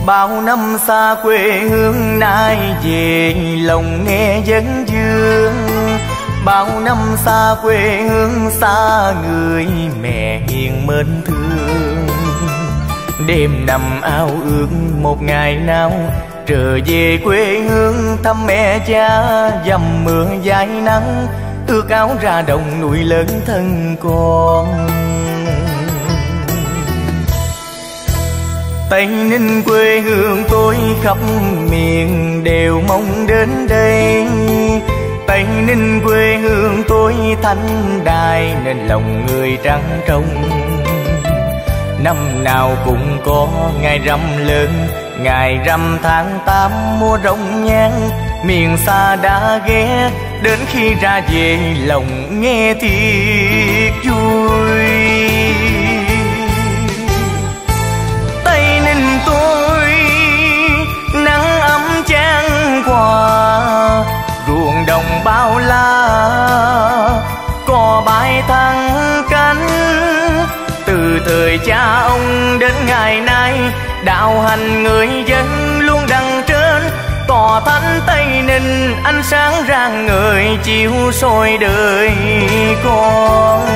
Bao năm xa quê hương nay về lòng nghe vấn vương. Bao năm xa quê hương xa người mẹ hiền mến thương. Đêm nằm ao ước một ngày nào trở về quê hương thăm mẹ cha. Dầm mưa dài nắng ước áo ra đồng nuôi lớn thân con. Tây Ninh quê hương tôi khắp miền đều mong đến đây. Tây Ninh quê hương tôi thanh đài nên lòng người trắng trong. Năm nào cũng có ngày rằm lớn, ngày rằm tháng 8 mùa rồng nhang. Miền xa đã ghé đến khi ra về lòng nghe thiệt vui. Tây Ninh tôi nắng ấm chan hòa, ruộng đồng bao la cò bay thăng cánh. Từ thời cha ông đến ngày nay đạo hành người dân luôn đằng trên. Tỏ thánh Tây Ninh ánh sáng rạng ngời chiếu soi đời con.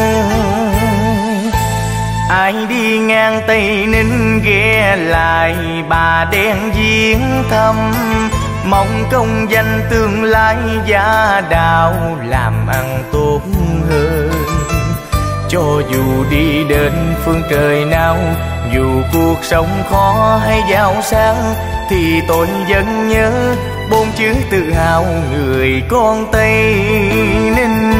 Ai đi ngang Tây Ninh ghé lại Bà Đen viếng thăm. Mong công danh tương lai gia đạo làm ăn tốt hơn. Cho dù đi đến phương trời nào, dù cuộc sống khó hay giàu sang, thì tôi vẫn nhớ bốn chữ tự hào người con Tây Ninh.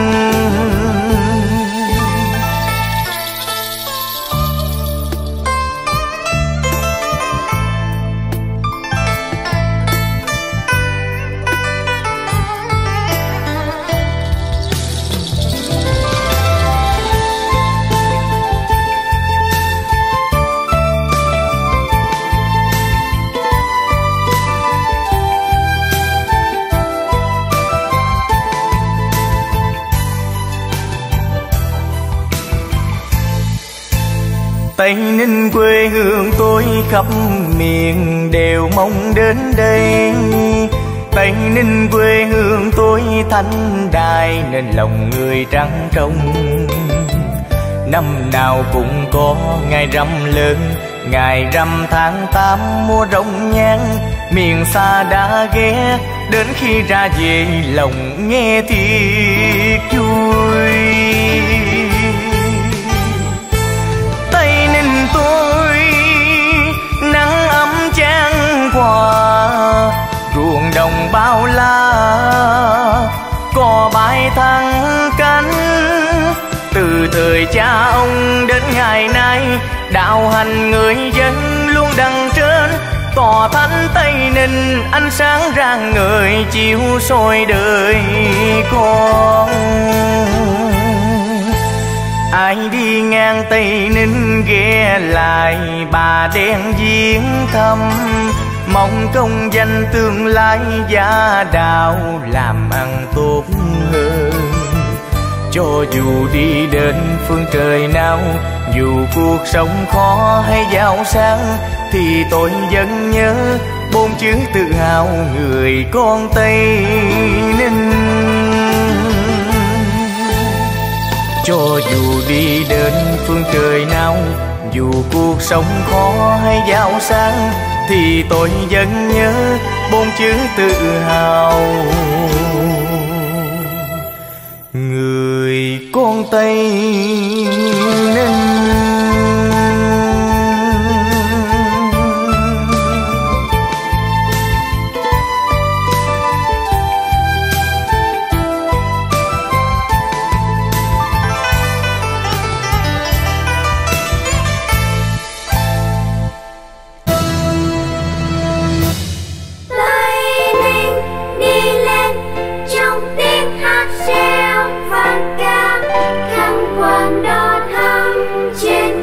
Tây Ninh quê hương tôi khắp miền đều mong đến đây. Tây Ninh quê hương tôi thanh đài nên lòng người trắng trong. Năm nào cũng có ngày rằm lớn, ngày rằm tháng 8 mùa rồng nhang. Miền xa đã ghé đến khi ra về lòng nghe thiệt vui. Tôi nắng ấm chan hòa, ruộng đồng bao la cò bay thăng cánh. Từ thời cha ông đến ngày nay đạo hành người dân luôn đằng trên. Tỏ thánh Tây Ninh ánh sáng rạng ngời chiếu soi đời con. Ai đi ngang Tây Ninh ghé lại Bà Đen viếng thăm. Mong công danh tương lai gia đạo làm ăn tốt hơn. Cho dù đi đến phương trời nào, dù cuộc sống khó hay giàu sang, thì tôi vẫn nhớ bốn chữ tự hào người con Tây Ninh. Cho dù đi đến phương trời nào, dù cuộc sống khó hay giàu sang, thì tôi vẫn nhớ bốn chữ tự hào người con Tây Ninh. Trên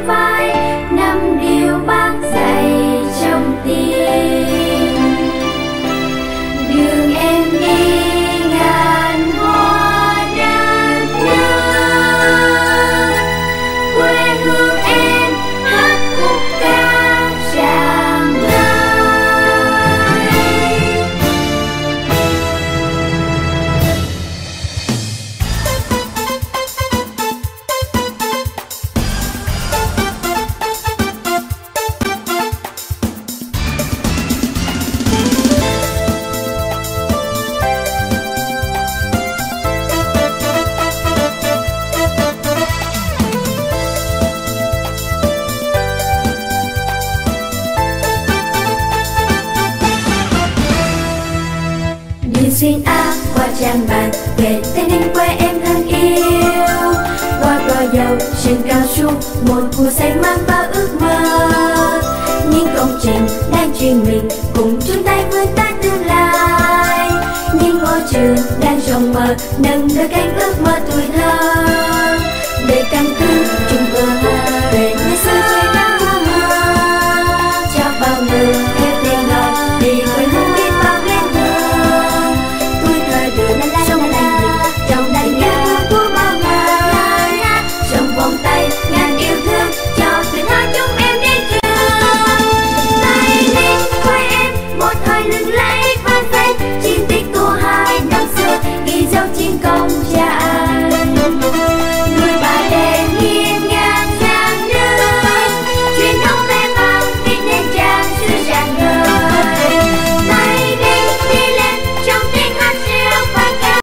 xuyên áo qua trang bàn về Tây Ninh quê em thân yêu. Qua cỏ dầu sân cao su một mùa xanh mang bao ước mơ. Những công trình đang truyền mình cùng chung tay vươn tới tương lai. Những ngôi trường đang rộng mở nâng đôi cánh ước mơ tuổi thơ. Để căn cứ